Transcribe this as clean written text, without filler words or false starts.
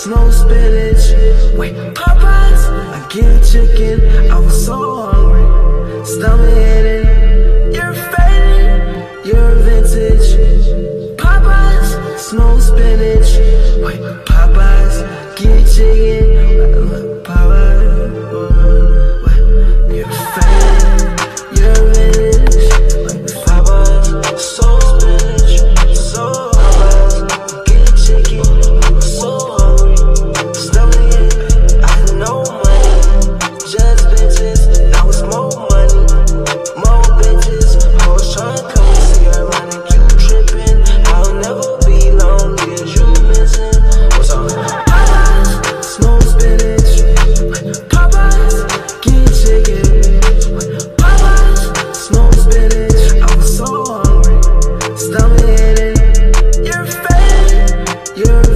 no spinach. Wait, Popeyes, I get chicken. I was so hungry, stomach hitting. You're faded, you're vintage. Popeyes, no spinach. Wait, Popeyes, get chicken. Popeyes, you're faded, you're vintage. Wait, Popeyes, so spinach, so Popeyes, get chicken. I'm so hungry, stomach hitting. I had no money, just bitches. Now it's more money, more bitches. Hoes tryna come and see ironic, you tripping. I'll never be lonely as you missing. What's up? Popeyes, snow spinach. Popeyes, get chicken. Popeyes, snow spinach. I was so hungry, stomach hitting. You're faded, you're